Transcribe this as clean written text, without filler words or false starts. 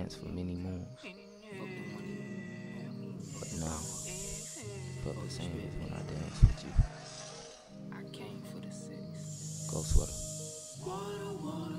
dance for many moons. But now, felt the same as when I danced with you. I came for the sex. Go Swxtr.